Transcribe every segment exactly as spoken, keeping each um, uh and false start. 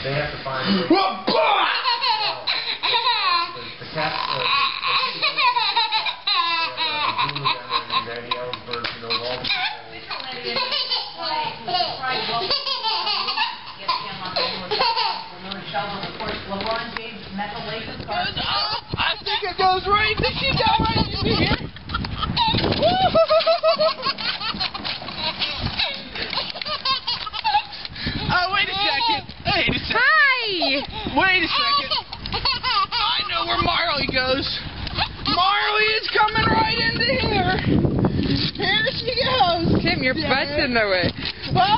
They have to find a way. The, the cat, uh, the, the, the, the Daddy L's version of all the I think it goes right. Did she go right into here? Oh, wait a second. Wait a second. Hi. Wait a second. I know where Marley goes. Marley is coming right into here. Here she goes. Tim, your yeah. butt's in the way. Well,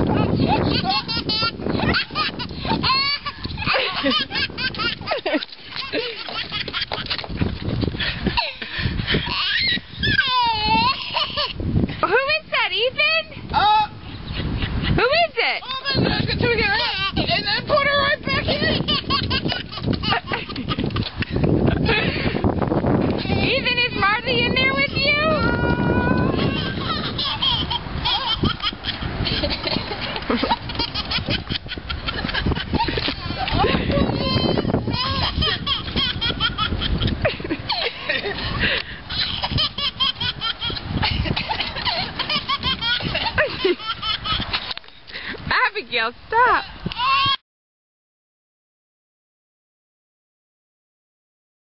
Who is that, Ethan? uh, Who is it? oh, man, let's get to her and then put her right back in. Ethan, is Marley in there with you? Abigail, stop.